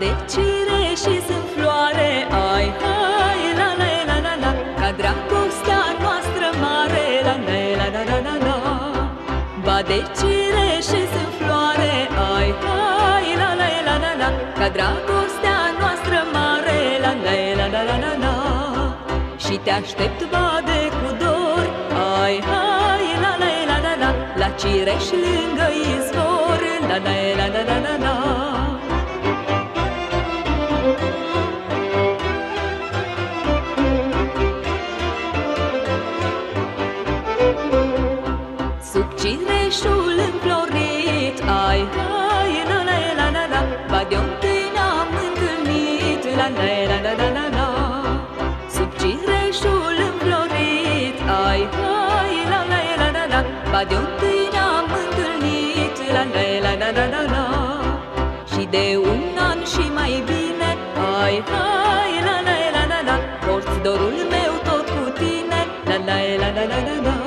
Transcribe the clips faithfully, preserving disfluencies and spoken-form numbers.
de cireși sunt floare, ai, hai, la, la, la, la, la, ca dragostea noastră mare, la, la, la, la, la, la, la. Ba de cireși sunt floare, ai, hai, la, la, la, la, la, ca dragostea noastră mare, la, la, la, la, la, la, la. Și te aștept, bade, cu dor, ai, hai, la, la, la, la, la, la cireș lângă izvor, la, la, la, la, la, la, la. Sub cireșul înflorit, ai, hai, la, la, la, la, la, ba de unde ne-am întâlnit, la, la, la, la, la, la, la. Sub cireșul înflorit, ai, hai, la, la, la, la, la, ba de unde ne-am întâlnit, la, la, la, la, la, la, la. Și de un an și mai bine, ai, hai, la, la, la, la, la, porți dorul meu tot cu tine, la, la, la, la, la, la, la.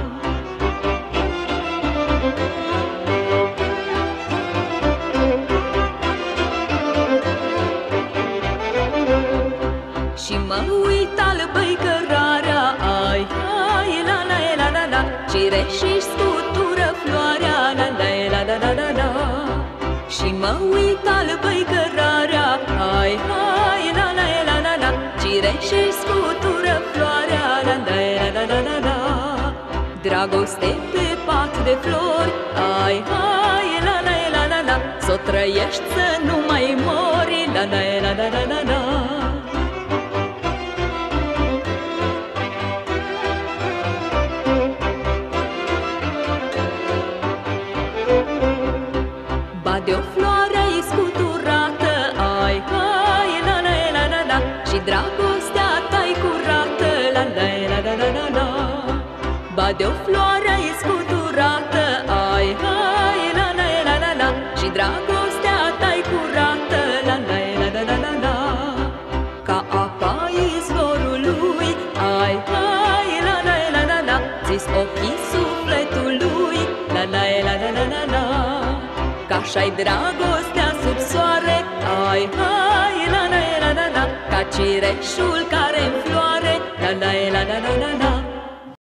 Și mă uit albă-i cărarea, ai, hai, la, la, la, la, la, cireș-și scutură floarea, la, la, la, la, la, la, la. Și mă uit albă-i cărarea, ai, hai, la, la, la, la, la, cireș-și scutură floarea, la, la, la, la, la, la, la. Dragoste pe pat de flori, ai, hai, la, la, la, la, la, s-o trăiești să nu mai mori, la, la, la, la, la, la, la. Ba de o floare-i scuturată, ai, hai, la, la, la, la, la, și dragostea ta-i curată, la, la, la, la, la, la, la. Ba de o floare-i scuturată, ai, hai, la, la, la, la, la, și dragostea ta-i curată, la, la, la, la, la, la, la. Ca apa izvorului, ai, hai, la, la, la, la, la, ți-s ochii sufletului, la, la, la, la, la, la, la. Ca așa-i dragostea sub soare, ai, hai, la, la, la, la, la, ca cireșul care înfloare, la, la, la, la, la, la, la.